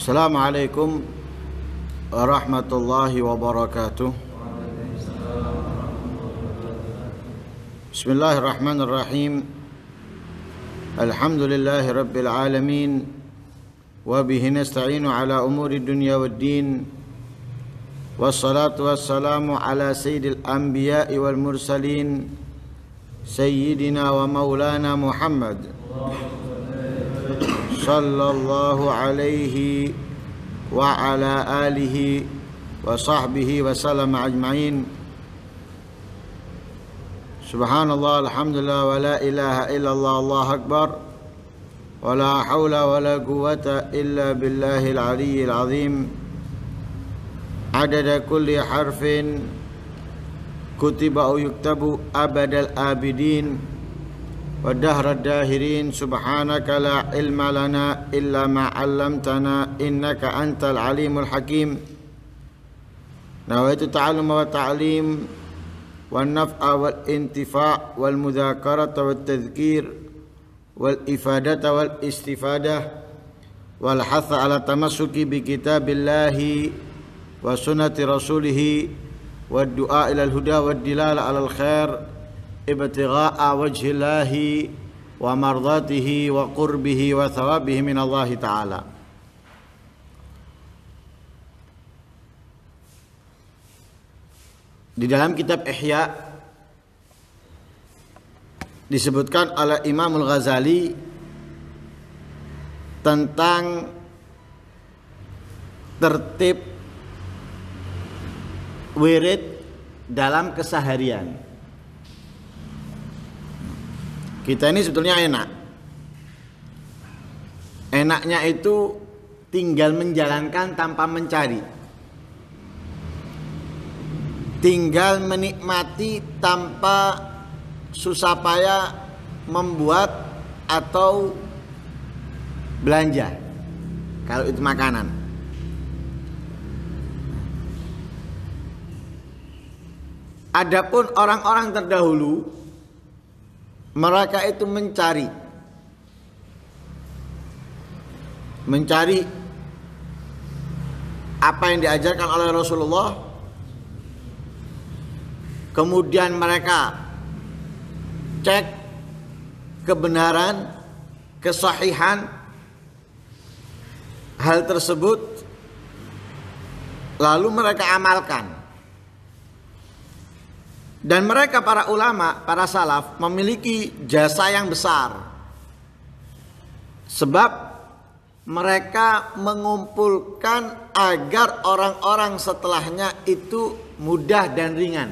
Assalamualaikum warahmatullahi wabarakatuh. Bismillahirrahmanirrahim. Alhamdulillahi rabbil alamin. Wa bihi nasta'inu ala umuri dunya waddin. Wassalatu wassalamu ala sayyidil anbiya'i wal mursalin, sayyidina wa maulana Muhammad sallallahu alaihi wa ala alihi wa sahbihi wa sallam ajma'in. Subhanallah, alhamdulillah, wa la ilaha illallah, Allahu akbar, wa la hawla wa la quwwata illa billahil aliyyil azim. Adada kulli harfin kutiba au yuktabu abadal abidin wa dahrad dahirin. Subhanaka la ilma lana illa ma 'allamtana innaka antal alimul hakim. Nawaitu ta'alluma wa ta'lim wan naf'a wal intifa' wal mudzakarata wat tadhkir wal ifadata wal istifadah wal hatha ala tamassuki bi kitabillahi wa sunnati rasulih wa du'a ila al huda wa dilala ala al khair ibtigha'a wajhillahi wa mardatihi wa qurbihi wa thawabihi min Allah ta'ala. Di dalam kitab Ihya disebutkan oleh Imam Al-Ghazali tentang tertib wirid dalam keseharian. Kita ini sebetulnya enak. Enaknya itu tinggal menjalankan tanpa mencari. Tinggal menikmati tanpa susah payah membuat atau belanja. Kalau itu makanan. Adapun orang-orang terdahulu, mereka itu mencari apa yang diajarkan oleh Rasulullah. Kemudian mereka cek kebenaran, kesahihan hal tersebut, lalu mereka amalkan. Dan mereka para ulama, para salaf memiliki jasa yang besar. Sebab mereka mengumpulkan agar orang-orang setelahnya itu mudah dan ringan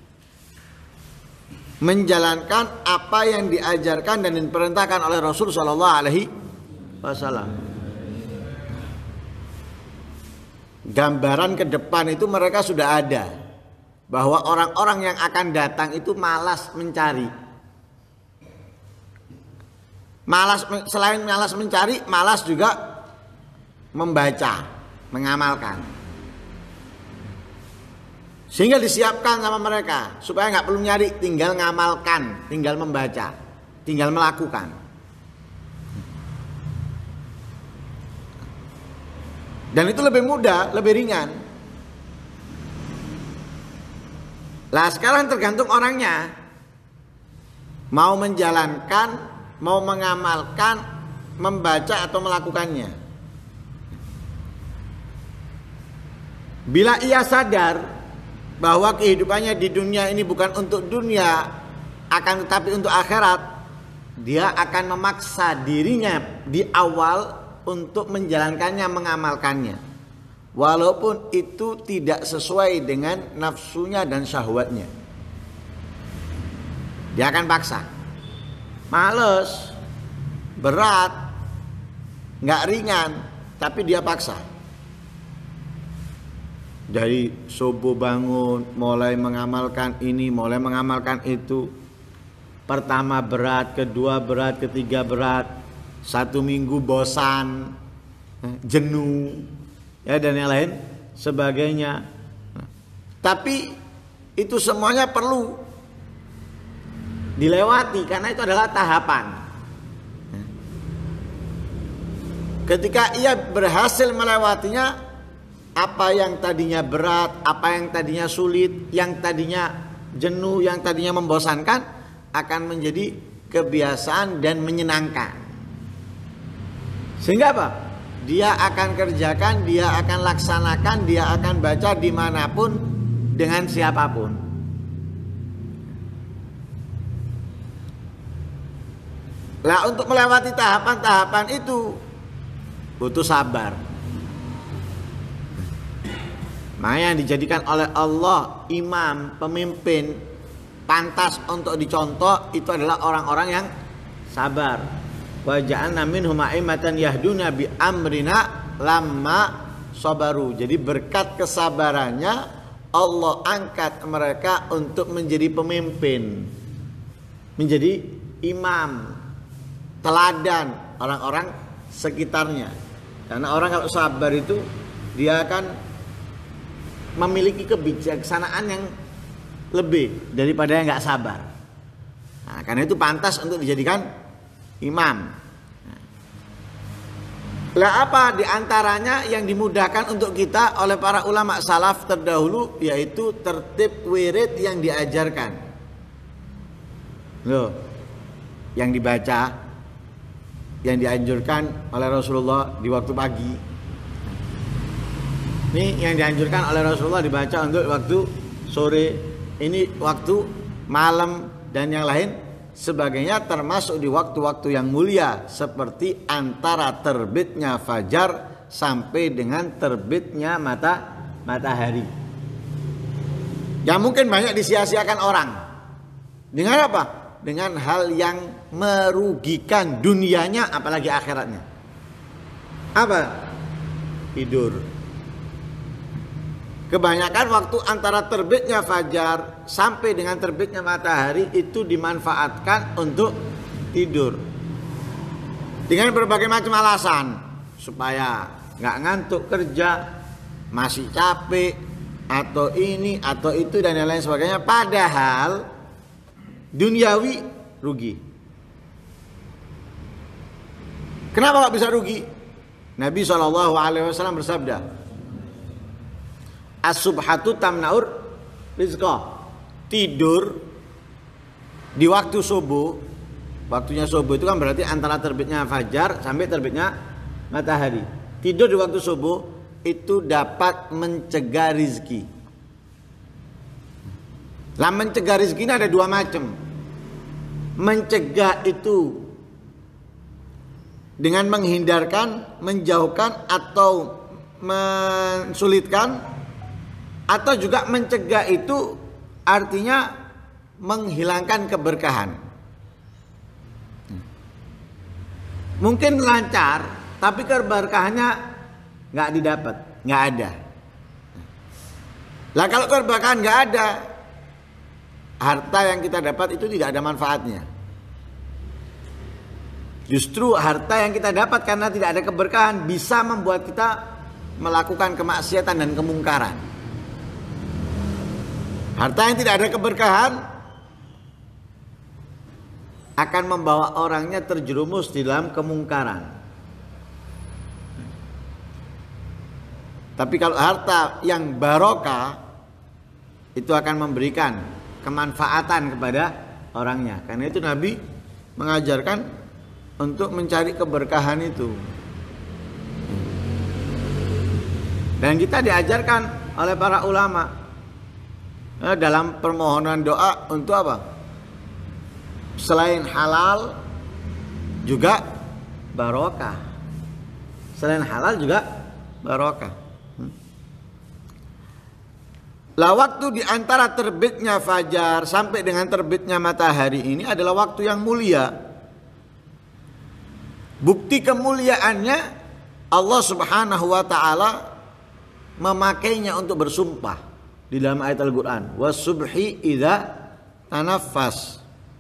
menjalankan apa yang diajarkan dan diperintahkan oleh Rasul sallallahu alaihi wasallam. Gambaran ke depan itu mereka sudah ada, bahwa orang-orang yang akan datang itu malas mencari. Selain malas mencari, malas juga membaca, mengamalkan. Sehingga disiapkan sama mereka supaya nggak perlu nyari, tinggal ngamalkan, tinggal membaca, tinggal melakukan. Dan itu lebih mudah, lebih ringan. Lah sekarang tergantung orangnya, mau menjalankan, mau mengamalkan, membaca atau melakukannya. Bila ia sadar bahwa kehidupannya di dunia ini bukan untuk dunia, akan tetapi untuk akhirat, dia akan memaksa dirinya di awal untuk menjalankannya, mengamalkannya, walaupun itu tidak sesuai dengan nafsunya dan syahwatnya. Dia akan paksa. Males, berat, nggak ringan, tapi dia paksa. Dari subuh bangun, mulai mengamalkan ini, mulai mengamalkan itu. Pertama berat, kedua berat, ketiga berat. 1 minggu bosan, jenuh, ya dan yang lain sebagainya. Tapi itu semuanya perlu dilewati karena itu adalah tahapan. ketika ia berhasil melewatinya, apa yang tadinya berat, apa yang tadinya sulit, yang tadinya jenuh, yang tadinya membosankan, akan menjadi kebiasaan dan menyenangkan. Sehingga apa? Dia akan kerjakan, dia akan laksanakan, dia akan baca dimanapun, dengan siapapun. Nah, untuk melewati tahapan-tahapan itu butuh sabar. Makanya yang dijadikan oleh Allah imam, pemimpin, pantas untuk dicontoh itu adalah orang-orang yang sabar. Wa ja'alna minhum a'immatan yahduna bi amrina lamma sabaru. Jadi berkat kesabarannya Allah angkat mereka untuk menjadi pemimpin, menjadi imam, teladan orang-orang sekitarnya. Karena orang kalau sabar itu dia akan memiliki kebijaksanaan yang lebih daripada yang nggak sabar. Nah, karena itu pantas untuk dijadikan imam. Lah apa diantaranya yang dimudahkan untuk kita oleh para ulama salaf terdahulu, yaitu tertib wirid yang diajarkan. Loh, yang dibaca, yang dianjurkan oleh Rasulullah di waktu pagi. Ini yang dianjurkan oleh Rasulullah dibaca untuk waktu sore, ini waktu malam dan yang lain sebagainya, termasuk di waktu-waktu yang mulia seperti antara terbitnya fajar sampai dengan terbitnya matahari. Yang mungkin banyak disia-siakan orang. Dengan apa? Dengan hal yang merugikan dunianya apalagi akhiratnya. Apa? Tidur. Kebanyakan waktu antara terbitnya fajar sampai dengan terbitnya matahari itu dimanfaatkan untuk tidur. Dengan berbagai macam alasan. Supaya gak ngantuk kerja, masih capek, atau ini, atau itu dan lain sebagainya. Padahal duniawi rugi. Kenapa kok bisa rugi? Nabi SAW bersabda, as-subhatu tamnaur rizqah. Tidur di waktu subuh, waktunya subuh itu kan berarti antara terbitnya fajar sampai terbitnya matahari. Tidur di waktu subuh itu dapat mencegah rizki. Lah mencegah rizki ini ada dua macam. Mencegah itu dengan menghindarkan, menjauhkan atau mensulitkan. Atau juga mencegah itu artinya menghilangkan keberkahan. Mungkin lancar, tapi keberkahannya nggak didapat, nggak ada. Lah kalau keberkahan nggak ada, harta yang kita dapat itu tidak ada manfaatnya. Justru harta yang kita dapat karena tidak ada keberkahan bisa membuat kita melakukan kemaksiatan dan kemungkaran. Harta yang tidak ada keberkahan akan membawa orangnya terjerumus di dalam kemungkaran. Tapi kalau harta yang barokah itu akan memberikan kemanfaatan kepada orangnya. Karena itu Nabi mengajarkan untuk mencari keberkahan itu. Dan kita diajarkan oleh para ulama dalam permohonan doa untuk apa? Selain halal juga barokah. Selain halal juga barokah. Lah waktu di antara terbitnya fajar sampai dengan terbitnya matahari ini adalah waktu yang mulia. Bukti kemuliaannya Allah Subhanahu wa taala memakainya untuk bersumpah di dalam ayat Al-Qur'an, was-subhi idza tanaffas.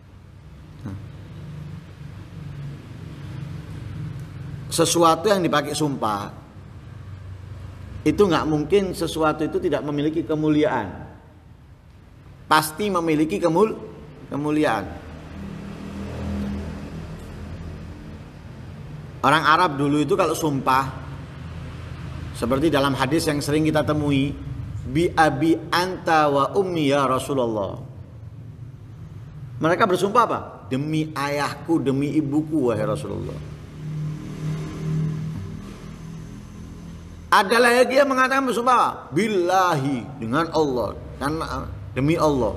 Sesuatu yang dipakai sumpah itu nggak mungkin sesuatu itu tidak memiliki kemuliaan. Pasti memiliki kemuliaan. Orang Arab dulu itu kalau sumpah, seperti dalam hadis yang sering kita temui, bi abi anta wa ummi ya Rasulullah. Mereka bersumpah apa? Demi ayahku, demi ibuku wahai Rasulullah. Ada lagi yang mengatakan bersumpah apa? Billahi, dengan Allah, karena demi Allah.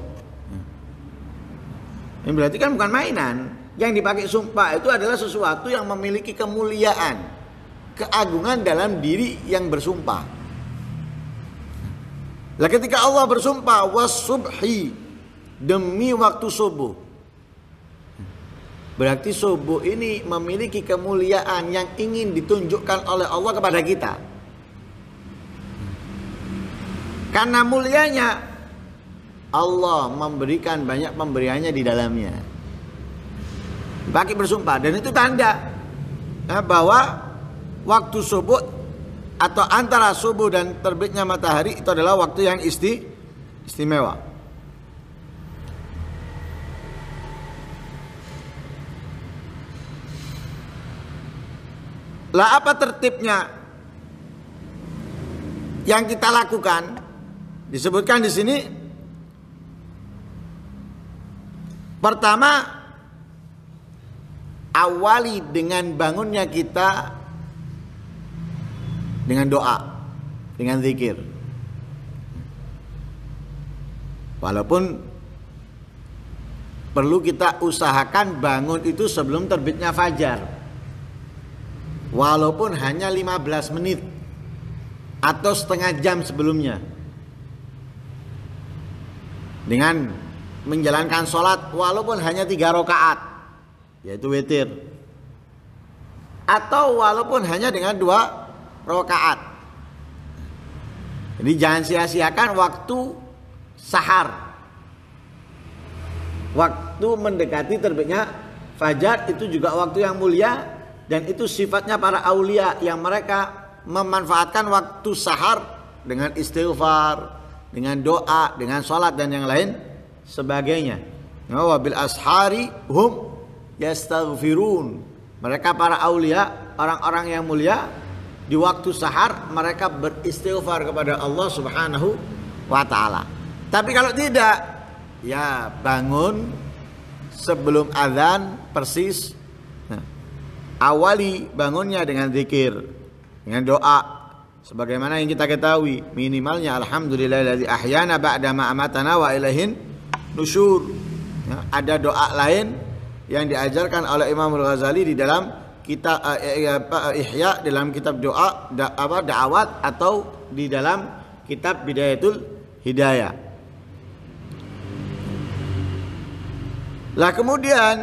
Ini berarti kan bukan mainan. Yang dipakai sumpah itu adalah sesuatu yang memiliki kemuliaan, keagungan dalam diri yang bersumpah. Lah ketika Allah bersumpah was-subhi, demi waktu subuh, berarti subuh ini memiliki kemuliaan yang ingin ditunjukkan oleh Allah kepada kita. Karena mulianya, Allah memberikan banyak pemberiannya di dalamnya. Pakai bersumpah, dan itu tanda bahwa waktu subuh atau antara subuh dan terbitnya matahari itu adalah waktu yang istimewa. Lah apa tertibnya yang kita lakukan? Disebutkan di sini, pertama, awali dengan bangunnya kita dengan doa, dengan zikir. Walaupun perlu kita usahakan bangun itu sebelum terbitnya fajar, walaupun hanya 15 menit atau setengah jam sebelumnya, dengan menjalankan sholat walaupun hanya 3 rakaat, yaitu witir, atau walaupun hanya dengan 2 rakaat. Jadi jangan sia-siakan waktu sahar, waktu mendekati terbitnya fajar. Itu juga waktu yang mulia, dan itu sifatnya para aulia yang mereka memanfaatkan waktu sahar dengan istighfar, dengan doa, dengan sholat dan yang lain sebagainya. Wa bil ashari hum yastaghfirun. Mereka para aulia, orang-orang yang mulia, di waktu sahar mereka beristighfar kepada Allah Subhanahu wa taala. Tapi kalau tidak, ya bangun sebelum azan persis. Nah, awali bangunnya dengan zikir, dengan doa, sebagaimana yang kita ketahui, minimalnya alhamdulillahilladzi ahyana ba'da ma amatana wa ilaihin nusyur. Ya, ada doa lain yang diajarkan oleh Imam Al-Ghazali di dalam kitab Ihya, dalam kitab doa da'awat, atau di dalam kitab Bidayatul Hidayah. Lah kemudian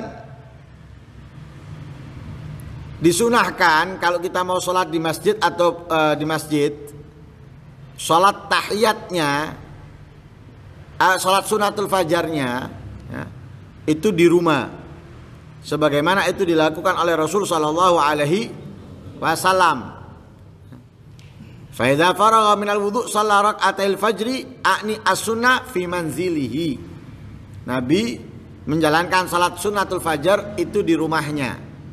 disunahkan kalau kita mau sholat di masjid atau di masjid, sholat tahiyatnya, sholat sunatul fajarnya, ya, itu di rumah, sebagaimana itu dilakukan oleh Rasul sallallahu alaihi wasallam. Fa idza faragha minal wudu' shalla rak'atil fajri a'ni as-sunnah fi manzilihi. Nabi menjalankan salat sunatul fajar itu di rumahnya.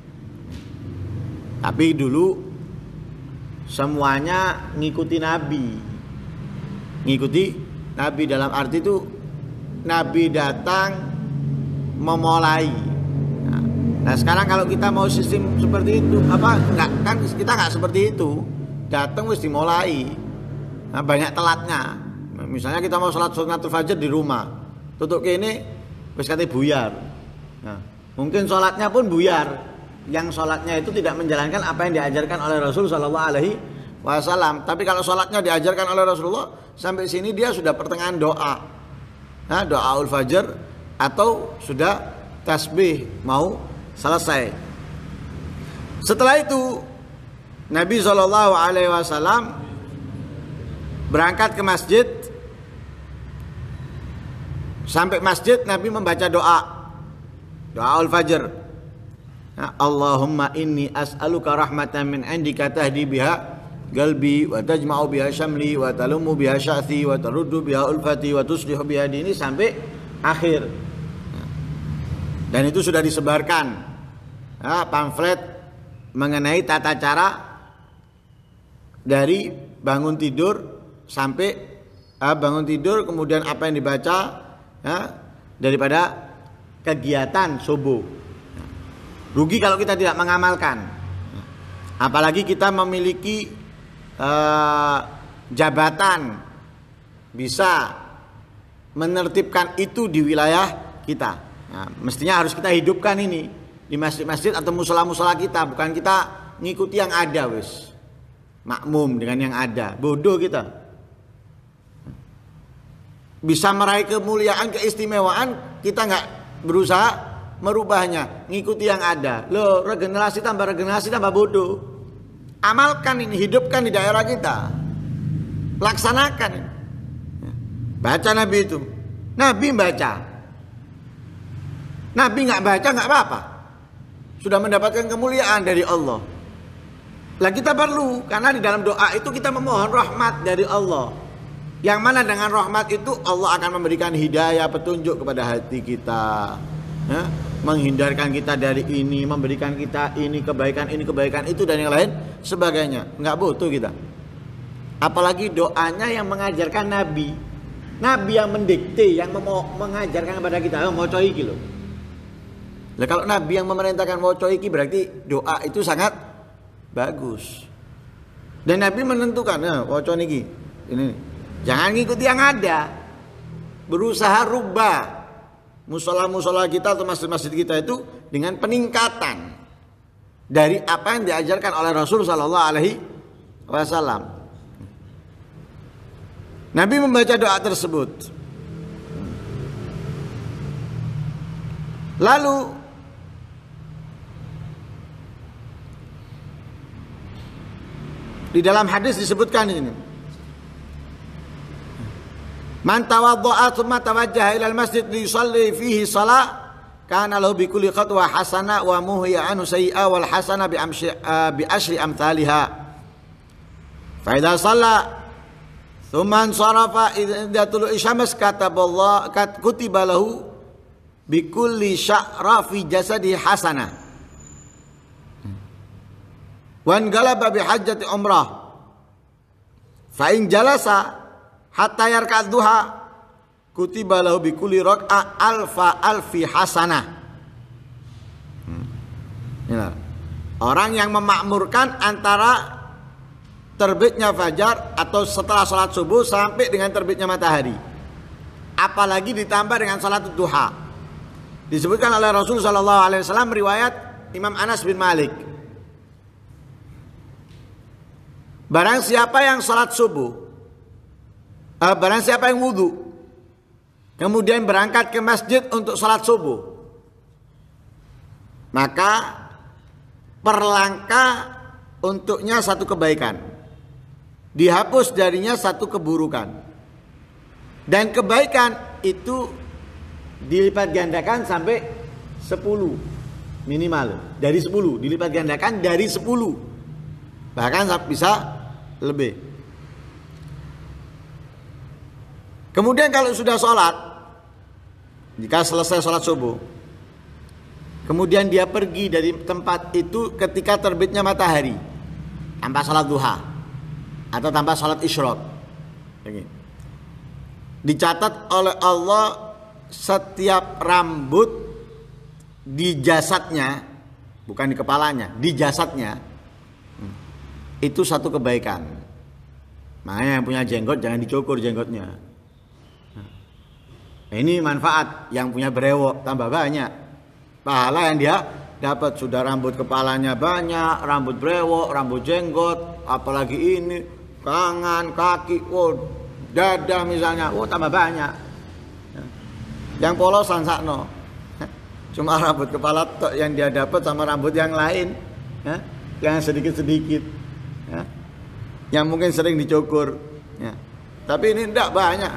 Tapi dulu semuanya ngikuti Nabi. Ngikuti Nabi dalam arti itu Nabi datang memulai. Nah sekarang kalau kita mau sistem seperti itu, enggak, kan kita enggak seperti itu. Datang wis dimulai. Nah, banyak telatnya. Misalnya kita mau salat sunatul fajar di rumah, tutup kene wis kate buyar. Nah, mungkin sholatnya pun buyar. Yang sholatnya itu tidak menjalankan apa yang diajarkan oleh Rasul sallallahu alaihi wasallam. Tapi kalau sholatnya diajarkan oleh Rasulullah, sampai sini dia sudah pertengahan doa. Nah, doaul fajar, atau sudah tasbih mau selesai. Setelah itu Nabi sallallahu alaihi wasallam berangkat ke masjid. Sampai masjid Nabi membaca doaul fajar. Allahumma inni as'aluka rahmatan min indika tahdi biha qalbi wa tajma'u biha syamli wa talumu biha sya'thi wa taruddu biha ulfati wa tuslihu biha dini, sampai akhir. Dan itu sudah disebarkan pamflet mengenai tata cara dari bangun tidur sampai bangun tidur, kemudian apa yang dibaca ya, daripada kegiatan subuh. Rugi kalau kita tidak mengamalkan. Apalagi kita memiliki jabatan bisa menertibkan itu di wilayah kita. Nah, mestinya harus kita hidupkan ini di masjid-masjid atau musola-musola kita, bukan kita ngikuti yang ada wis. Makmum dengan yang ada. Bodoh kita. Bisa meraih kemuliaan, keistimewaan, kita nggak berusaha merubahnya, ngikuti yang ada. Loh, regenerasi tambah bodoh. Amalkan ini, hidupkan di daerah kita. Laksanakan ini. Baca Nabi itu. Nabi baca. Nabi nggak baca nggak apa-apa. Sudah mendapatkan kemuliaan dari Allah. Lah kita perlu, karena di dalam doa itu kita memohon rahmat dari Allah. Yang mana dengan rahmat itu Allah akan memberikan hidayah, petunjuk kepada hati kita. Ya? Menghindarkan kita dari ini, memberikan kita ini kebaikan itu dan yang lain sebagainya. Nggak butuh kita. Apalagi doanya yang mengajarkan Nabi. Nabi yang mendikte, yang mengajarkan kepada kita, mau coy iki loh. Nah, kalau Nabi yang memerintahkan mau coy iki berarti doa itu sangat bagus. Dan Nabi menentukan, mau coy iki. Ini. Jangan ngikuti yang ada. Berusaha rubah musola-musola kita atau masjid-masjid kita itu dengan peningkatan dari apa yang diajarkan oleh Rasul sallallahu alaihi wasallam. Nabi membaca doa tersebut. Lalu di dalam hadis disebutkan ini. Man tawadda'a tsumma tawajjaha ila al-masjid li yusalli fihi shalah kana lahu bi kulli khatwa hasanah wa muhya anhu sayyi'a wal hasanah bi asyri amsalha. Fa idza shalla thumma sarafa idza tulu'i syams kutiba lahu bi kulli sya'ra fi jasadi hasanah. Wa in galaba bi hajjati umrah. Fa in jalasa hatta yarka'ad duha kutiba lahu bi kulli rak'ah alfi hasanah. Ya. Orang yang memakmurkan antara terbitnya fajar atau setelah salat subuh sampai dengan terbitnya matahari. Apalagi ditambah dengan salat duha. Disebutkan oleh Rasul sallallahu alaihi wasallam riwayat Imam Anas bin Malik. Barang siapa yang salat subuh, barang siapa yang wudu kemudian berangkat ke masjid untuk salat subuh, maka perlangka untuknya satu kebaikan, dihapus darinya satu keburukan, dan kebaikan itu dilipat gandakan sampai 10 minimal, dari 10 dilipat gandakan dari 10, bahkan bisa lebih. Kemudian kalau sudah sholat, jika selesai sholat subuh, kemudian dia pergi dari tempat itu ketika terbitnya matahari, tanpa sholat duha atau tanpa sholat isyraq, dicatat oleh Allah setiap rambut di jasadnya, bukan di kepalanya, di jasadnya, itu satu kebaikan. Makanya yang punya jenggot jangan dicukur jenggotnya. Ini manfaat, yang punya brewok tambah banyak pahala yang dia dapat. Sudah rambut kepalanya banyak, rambut brewok, rambut jenggot, apalagi ini tangan, kaki, dada misalnya, tambah banyak. Yang polosan sakno, cuma rambut kepala yang dia dapat sama rambut yang lain, yang sedikit-sedikit, yang mungkin sering dicukur, tapi ini tidak banyak.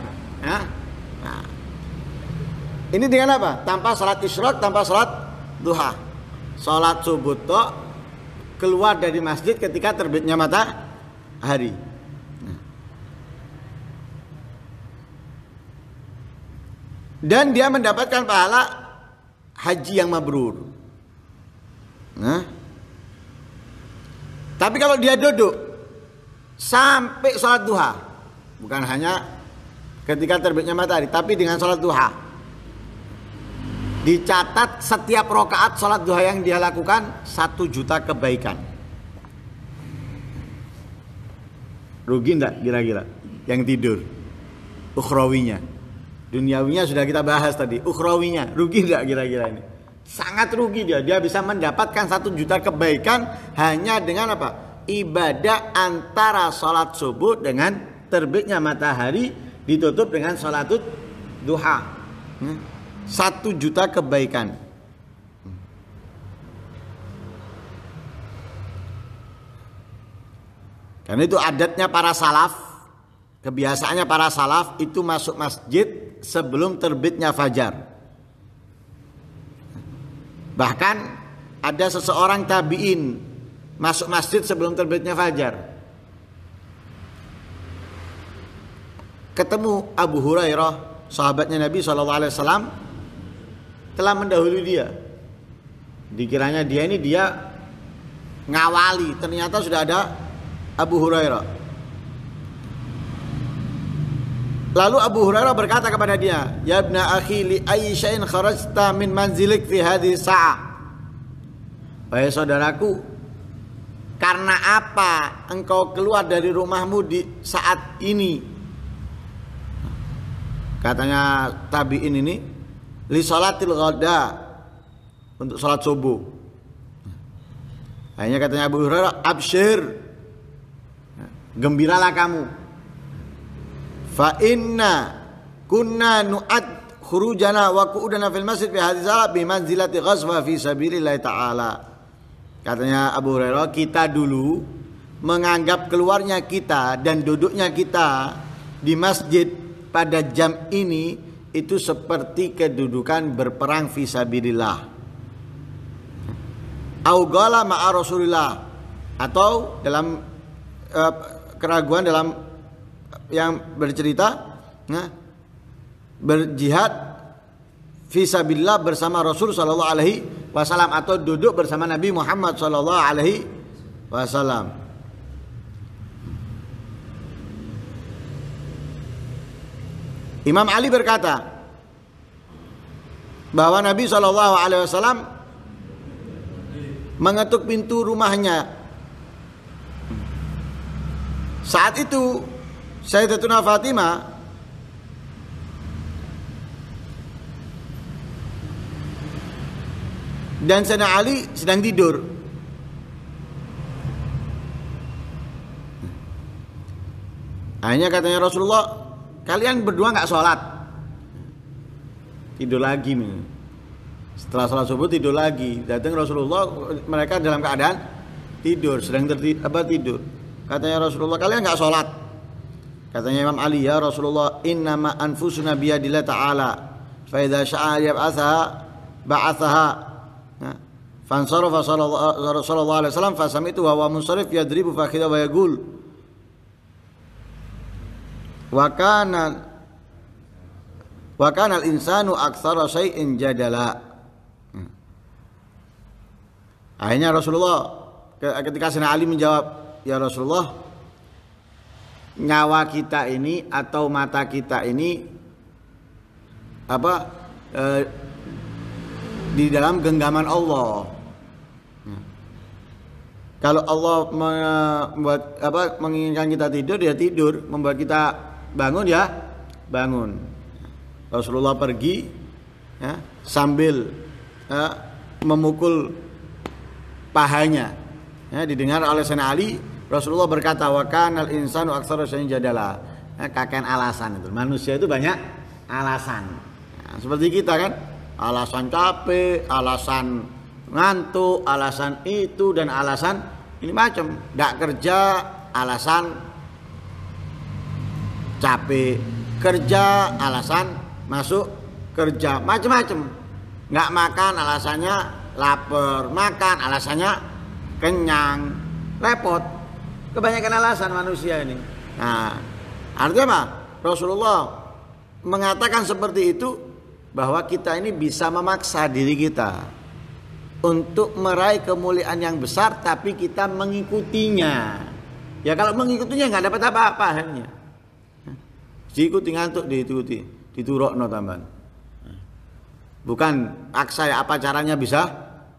Ini dengan apa? Tanpa salat isyraq, tanpa salat duha. Salat subuh tok, keluar dari masjid ketika terbitnya matahari. Dan dia mendapatkan pahala haji yang mabrur. Tapi kalau dia duduk sampai sholat duha, bukan hanya ketika terbitnya matahari, tapi dengan sholat duha, dicatat setiap rakaat sholat duha yang dia lakukan 1 juta kebaikan. Rugi enggak kira-kira yang tidur? Ukhrawinya. Duniawinya sudah kita bahas tadi. Ukhrawinya rugi enggak kira-kira ini? Sangat rugi dia. Dia bisa mendapatkan 1 juta kebaikan hanya dengan apa? Ibadah antara sholat subuh dengan terbitnya matahari ditutup dengan sholatud duha. 1 juta kebaikan. Karena itu adatnya para salaf, kebiasaannya para salaf itu masuk masjid sebelum terbitnya fajar. Bahkan ada seseorang tabi'in masuk masjid sebelum terbitnya fajar. Ketemu Abu Hurairah, sahabatnya Nabi SAW, telah mendahului dia. Dikiranya dia ngawali, ternyata sudah ada Abu Hurairah. Lalu Abu Hurairah berkata kepada dia, "Ya ibna akhi, li ayyi syai'in kharajta min manzilik fi hadhihi sa'ah?" Wahai saudaraku, karena apa engkau keluar dari rumahmu di saat ini? Katanya tabi'in ini, li sholatil ghada, untuk sholat subuh. Akhirnya katanya Abu Hurairah, absyir, gembiralah kamu. Fa inna kunna nu'ad khurujana wa qu'udana fil masjid fi hadhihi salat bi manzilati ghazwa fi sabilillah taala. Katanya Abu Hurairah, kita dulu menganggap keluarnya kita dan duduknya kita di masjid pada jam ini itu seperti kedudukan berperang fi sabilillah. Au qala ma'a Rasulillah, atau dalam keraguan dalam yang bercerita berjihad fisabilillah bersama Rasul sallallahu alaihi wasallam, atau duduk bersama Nabi Muhammad sallallahu alaihi wasallam. Imam Ali berkata bahwa Nabi sallallahu alaihi wasallam mengetuk pintu rumahnya. Saat itu Sayyidatuna Fatimah dan Sayyidina Ali sedang tidur. Akhirnya katanya Rasulullah, kalian berdua nggak sholat? Tidur lagi. Setelah sholat subuh tidur lagi. Datang Rasulullah, mereka dalam keadaan tidur, sedang tidur. Katanya Rasulullah, kalian nggak sholat? Katanya Imam Ali, ya Rasulullah, innama anfusuna biyadillah ta'ala, fa idza syaa yab'atsaha ba'atsaha. Fansarafa sallallahu alaihi wasallam fa sami'tu wa huwa munsarif yadribu fakhidha wa yaqul wa kana al-insanu aktsara syai'in jadala. Akhirnya Rasulullah, ketika Sayyidina Ali menjawab, ya Rasulullah, nyawa kita ini atau mata kita ini di dalam genggaman Allah. Kalau Allah menginginkan kita tidur, ya tidur. Membuat kita bangun, ya bangun. Rasulullah pergi sambil memukul pahanya. Didengar oleh Sayyidina Ali. Rasulullah berkata, wa kanal insanu aktsara syai'in jadala. Kakek alasan itu. Manusia itu banyak alasan. Seperti kita kan, alasan capek, alasan ngantuk, alasan itu dan alasan ini macam. Nggak kerja, alasan capek. Kerja, alasan masuk kerja. Macam-macam. Nggak makan, alasannya lapar. Makan, alasannya kenyang. Repot. Kebanyakan alasan manusia ini. Nah, artinya apa? Rasulullah mengatakan seperti itu, bahwa kita ini bisa memaksa diri kita. untuk meraih kemuliaan yang besar, tapi kita mengikutinya. Ya kalau mengikutinya nggak dapat apa-apa akhirnya. Diikuti ngantuk, diturokno tambahan. Bukan paksa ya, apa caranya bisa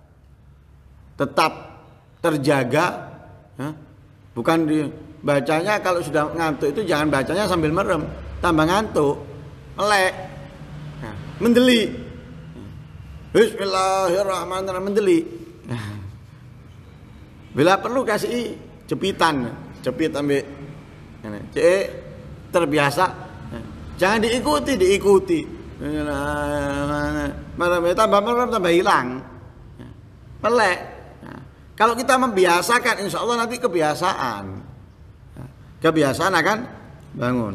tetap terjaga. Bukan bacanya kalau sudah ngantuk itu jangan bacanya sambil merem, tambah ngantuk, melek, mendeli. Bismillahirrahmanirrahim, mendeli. Bila perlu kasih jepitan, jepit ambil, terbiasa. Jangan diikuti. Tambah merem tambah hilang, melek. Kalau kita membiasakan, insya Allah nanti kebiasaan akan bangun.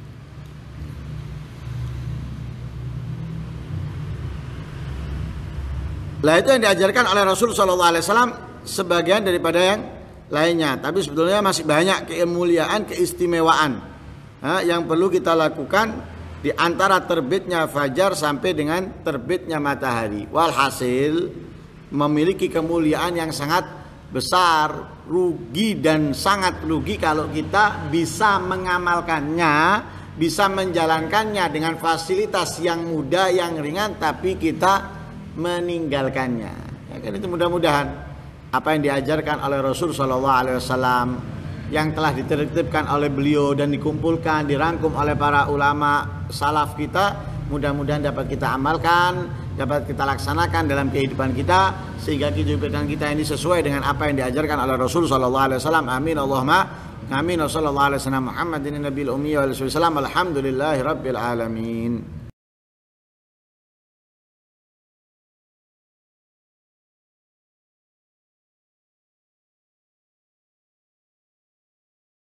Lah itu yang diajarkan oleh Rasul Shallallahu Alaihi Wasallam, sebagian daripada yang lainnya. Tapi sebetulnya masih banyak kemuliaan, keistimewaan yang perlu kita lakukan di antara terbitnya fajar sampai dengan terbitnya matahari. Walhasil memiliki kemuliaan yang sangat besar, rugi dan sangat rugi kalau kita bisa mengamalkannya, bisa menjalankannya dengan fasilitas yang mudah, yang ringan, tapi kita meninggalkannya. Ya kan, itu mudah-mudahan apa yang diajarkan oleh Rasul Shallallahu Alaihi Wasallam, yang telah ditertibkan oleh beliau dan dikumpulkan, dirangkum oleh para ulama salaf kita, mudah-mudahan dapat kita amalkan, dapat kita laksanakan dalam kehidupan kita, sehingga kehidupan kita ini sesuai dengan apa yang diajarkan oleh Rasul Shallallahu Alaihi Wasallam. Amin Allahumma amin. Wassallallahu alaihi wasallam Muhammadin nabiyil ummi wa alihi wasallam. Alhamdulillahirabbil alamin.